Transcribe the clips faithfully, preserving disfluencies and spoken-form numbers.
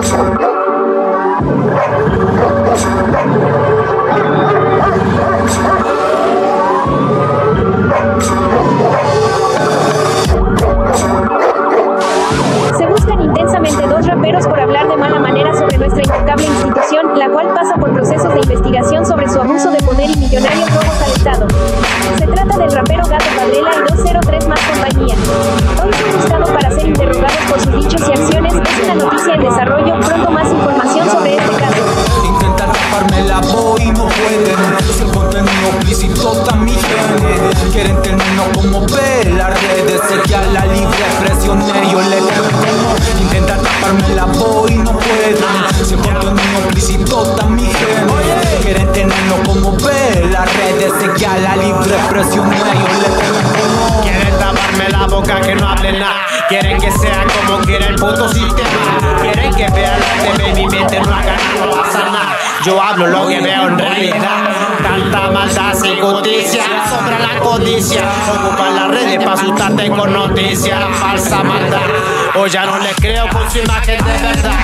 Se buscan intensamente dos raperos por hablar de mala manera sobre nuestra intocable institución, la cual pasa por procesos de investigación sobre su abuso de poder y millonarios robos al Estado. Se trata del rapero Gato Padrela y dos cero tres más compañía. Hoy son buscados para ser interrogados por sus dichos y acciones. Es una noticia en desarrollo, pronto más información sobre este caso. Intentan taparme la voz y no pueden. Es el contenido explícito tan mi género. Quieren tenernos como P, las redes se que a la libre expresión ellos le tenemos. Intentan taparme la voz y no pueden. Es el contenido explícito tan mi género. Quieren tenernos como P, las redes se que a la libre expresión ellos le tenemos. Quieren taparme la boca que no hable nada. Quieren que sea como quiera el puto sistema. Quieren que vean lo que mi mente no haga nada, no pasa nada. Yo hablo lo que veo en realidad. Tanta maldad sin justicia, sobra la codicia. Ocupan las redes para asustarte con noticias. Falsa maldad, o ya no les creo con su imagen de verdad.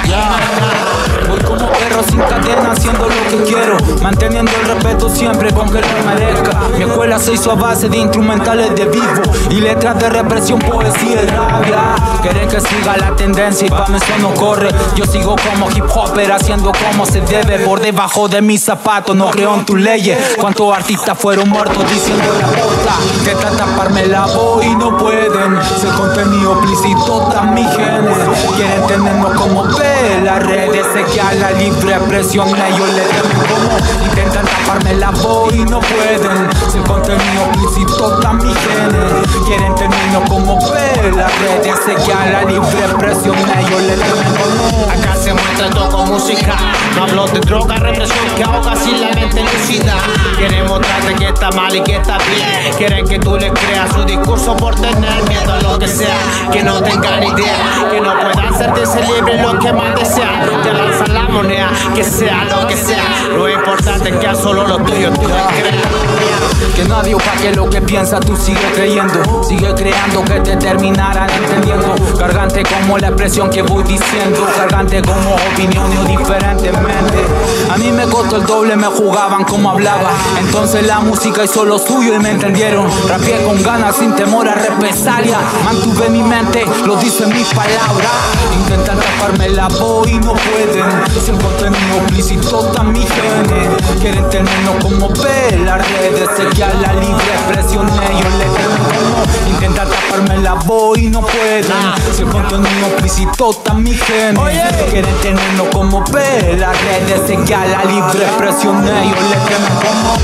Voy como perro sin cadena haciendo lo que quiero, manteniendo el respeto siempre con que lo merezca. Mi escuela se hizo a base de instrumentales de vivo y letras de represión, poesía y rabia. Quieren que siga la tendencia y pa' mí eso no corre. Yo sigo como hip hopper haciendo como se debe. Por debajo de mis zapatos no creo en tus leyes. Cuántos artistas fueron muertos diciendo la posta. Intentan taparme la voz y no pueden. Si el contenido explícito tan mi genes. Quieren tenernos como P, las redes se que a la libre expresión ellos le temen como. Intentan taparme la voz y no pueden. Si el contenido explícito tan mi genes. Quieren tenernos como P, las redes se que a la libre expresión ellos le temen como. Acá se muestra todo con música. No hablo de droga, represión que ahoga sin la mente lucida. Quieren mostrarte que está mal y que está bien. Quieren que tú le creas su discurso por tener miedo a lo que sea. Que no tengan idea, que no puedan sentirse libres lo que más desean. Ya lanzan la moneda, que sea lo que sea. Lo importante es que a solo los tuyos tú les creas. Que nadie opaque lo que piensa, tú sigue creyendo. Sigue creando que te terminarán entendiendo. Cargante como la expresión que voy diciendo. Cargante como opiniones diferentemente. A mí me costó el doble, me jugaban como hablaba. Entonces la música hizo lo suyo y me entendieron. Rapeé con ganas sin temor a represalia. Mantuve mi mente, lo dicen mis palabras. Intentan taparme la voz y no pueden. Es el contenido explícito tan mi genes. Quieren tenernos como P, las redes se que a la libre expresión ellos le temen como. Intentan taparme la voz y no pueden. Es el contenido explícito tan mi genes. Quieren tenernos como P, las redes se que a la libre expresión ellos le temen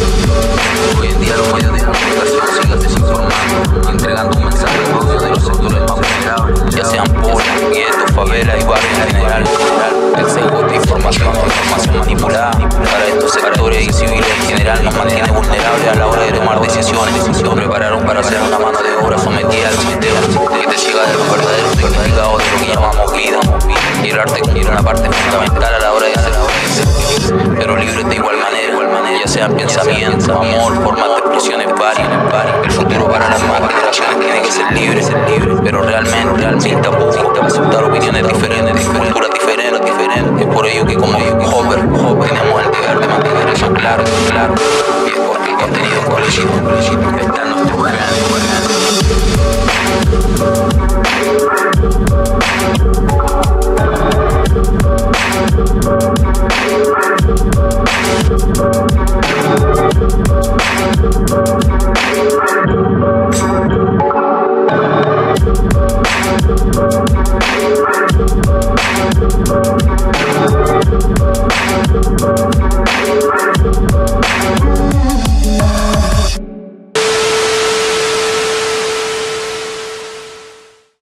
como. Hoy en día los medios de comunicación siguen desinformando, entregando un mensaje de odio de los sectores más vulnerables, ya sean pobres, guetos, favelas y barrios en general. El sesgo de información o información manipulada para estos sectores y civiles en general nos mantiene vulnerables a la hora de tomar decisiones. Nos prepararon para hacer una mano de obra sometida al sistema que te ciega de los verdaderos significados de lo que llamamos vida. Y el arte cumple una parte fundamental a la hora de hacer la pero libres de igual manera, ya sean pensamientos, amor, formas de expresiones varias. El futuro para las nuevas generaciones tiene que ser libre, ser libre, pero realmente, realmente busca aceptar opiniones diferentes, culturas diferentes, diferentes. Es por ello que como Hopper, tenemos el deber de mantener eso claro, claro. Y es porque el contenido explícito está en nuestro We'll be right back.